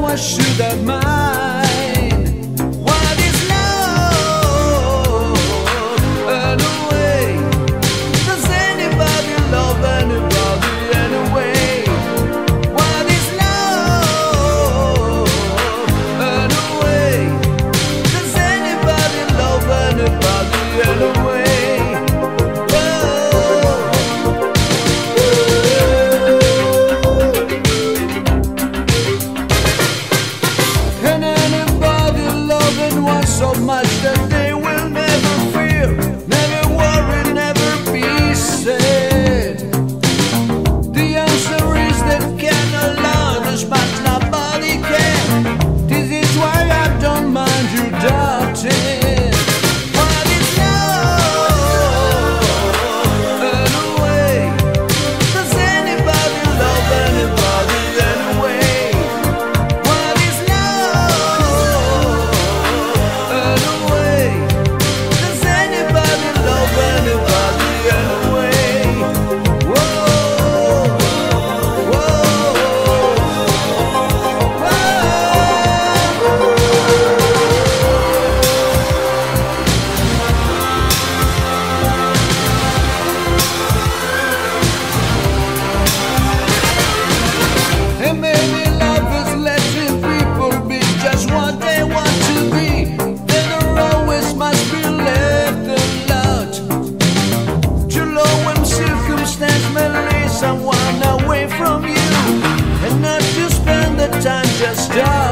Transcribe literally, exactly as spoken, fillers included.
why should I mind? What is love anyway? Does anybody love anybody anyway? What is love anyway? Does anybody love anybody anyway? So much that they will never fear, never worry, never be sad. The answer is they cannot learn as much nobody can. This is why I don't mind you doubting. What is love anyway? Does anybody love anybody anyway? What is love anyway? Does anybody love anybody anyway? Whoa, whoa, and maybe love is letting people be just what they want to be. They don't always must be left alone. To low when circumstance may lead someone away from you, and not to spend the time just dying.